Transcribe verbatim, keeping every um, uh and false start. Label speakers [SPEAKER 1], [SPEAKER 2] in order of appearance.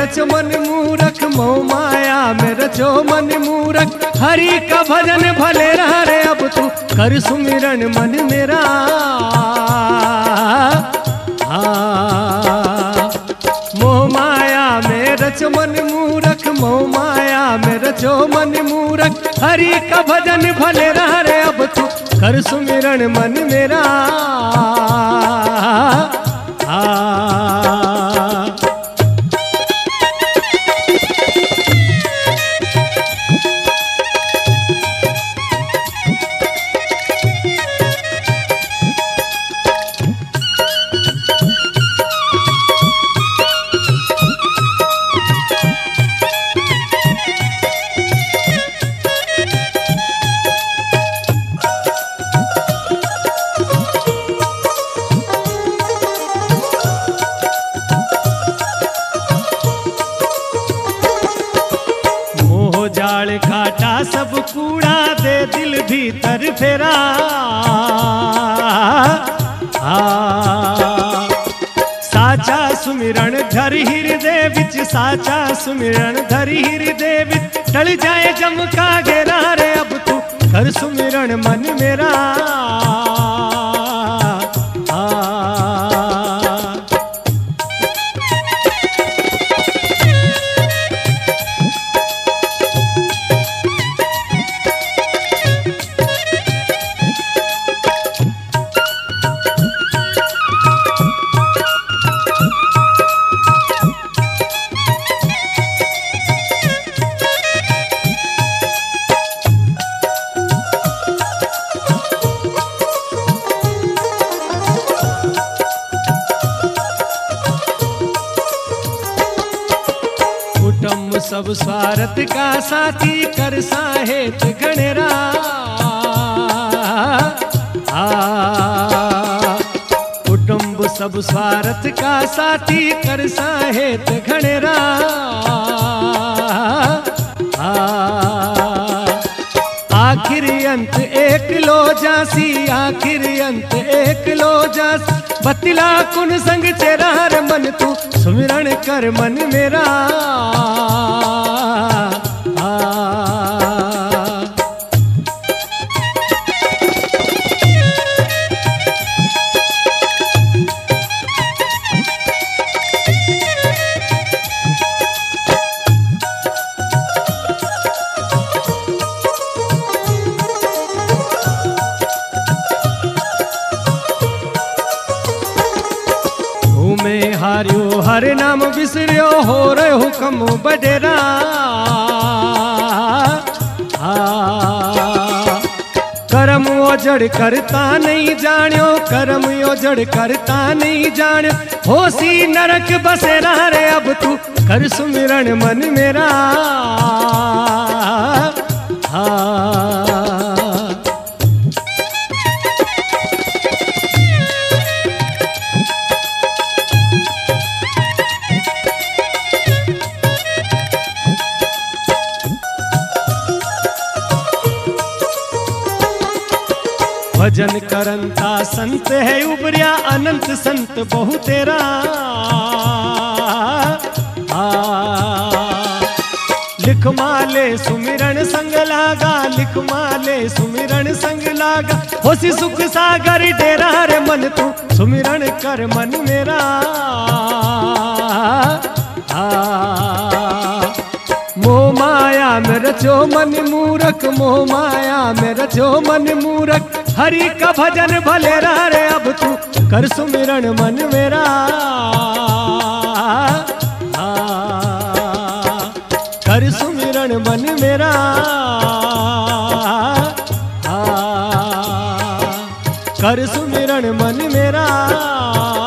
[SPEAKER 1] रचो मन मूरख, मोह माया में रचो मन मूरख। हरि का भजन भले रहा रे अब तू कर सुमिरन मन मेरा। मोह माया में रचो मन मूरख, मोह माया में रचो मन मूरख। हरि का भजन भले रहा रे अब तू कर सुमिरन मन मेरा। जाल घाटा सब कूड़ा दे दिल भीतर फेरा। साचा सुमिरन धर हृदय विच, साचा सुमिरन धर हृदय विच। टल जाए जम का घेरा रे अब तू कर सुमिरन मन मेरा। कुटुंब सब स्वार्थ का साथी कर साहेत गणेरा। कुटुंब सब स्वार्थ का साथी कर साहेत गणेरा। आखिर अंत एक लो जासी, आखिर अंत एक लो जासी। बतिला कुन संग चेरा रे मन तू सुमिरन कर मन मेरा। में हारियो हर नाम बिसरियो हो रे हुक्म बडेरा। करम ओजड़ करता नहीं जानियो, करम ओजड़ करता नहीं जानियो। होसी नरक बसेरा रे अब तू कर सुमिरन मन मेरा। भजन करंता संत है उबरिया, अनंत संत बहु तेरा। लिख माले सुमिरन संग लागा, लिख माले सुमिरन संग लागा। होसी सुख सागर डेरा रे मन तू सुमिरन कर मन मेरा। मोह माया में रचो मन मूरख, मोह माया में रचो मन मूरख। हरि का भजन भले रहा रे अब तू कर सुमिरन मन मेरा। कर सुमिरन मन मेरा। कर सुमिरन मन मेरा।